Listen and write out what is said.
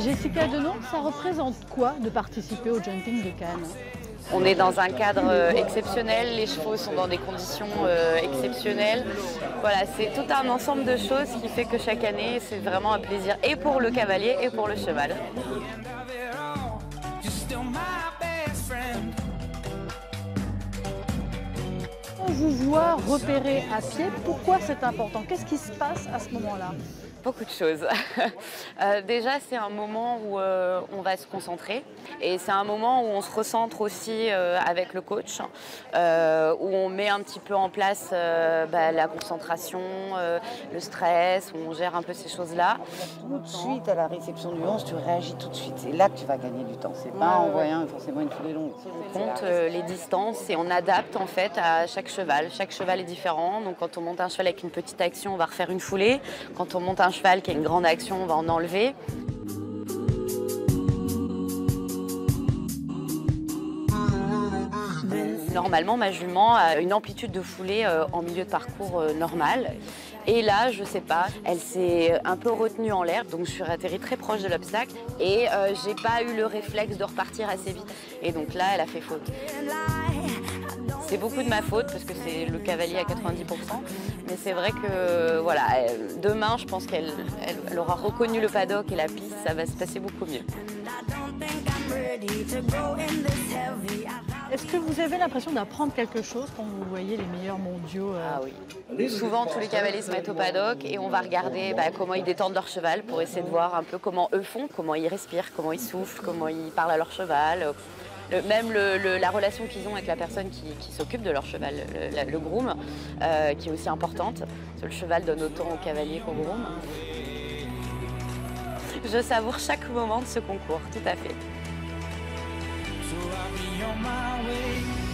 Jessica Denon, ça représente quoi de participer au jumping de Cannes? On est dans un cadre exceptionnel, les chevaux sont dans des conditions exceptionnelles. Voilà, c'est tout un ensemble de choses qui fait que chaque année, c'est vraiment un plaisir et pour le cavalier et pour le cheval. On vous voit repérer à pied, pourquoi c'est important? Qu'est-ce qui se passe à ce moment-là? Beaucoup de choses. Déjà, c'est un moment où on va se concentrer et c'est un moment où on se recentre aussi avec le coach, où on met un petit peu en place la concentration, le stress, où on gère un peu ces choses-là. Tout de suite à la réception du 11, tu réagis tout de suite. C'est là que tu vas gagner du temps. C'est pas en voyant forcément une foulée longue. On compte les distances et on adapte en fait à chaque cheval. Chaque cheval est différent. Donc quand on monte un cheval avec une petite action, on va refaire une foulée. Quand on monte un cheval qui a une grande action, on va en enlever. Normalement, ma jument a une amplitude de foulée en milieu de parcours normal. Et là, je sais pas, elle s'est un peu retenue en l'air, donc je suis atterrie très proche de l'obstacle et j'ai pas eu le réflexe de repartir assez vite. Et donc là, elle a fait faute. C'est beaucoup de ma faute parce que c'est le cavalier à 90%. Mais c'est vrai que voilà, demain, je pense qu'elle aura reconnu le paddock et la piste, ça va se passer beaucoup mieux. Est-ce que vous avez l'impression d'apprendre quelque chose quand vous voyez les meilleurs mondiaux? Ah oui. Souvent, tous les cavaliers se mettent au paddock et on va regarder comment ils détendent leur cheval pour essayer de voir un peu comment eux font, comment ils respirent, comment ils soufflent, comment ils parlent à leur cheval. Même la relation qu'ils ont avec la personne qui s'occupe de leur cheval, le groom, qui est aussi importante. Parce que le cheval donne autant au cavalier qu'au groom. Je savoure chaque moment de ce concours, tout à fait. So I'll be on my way.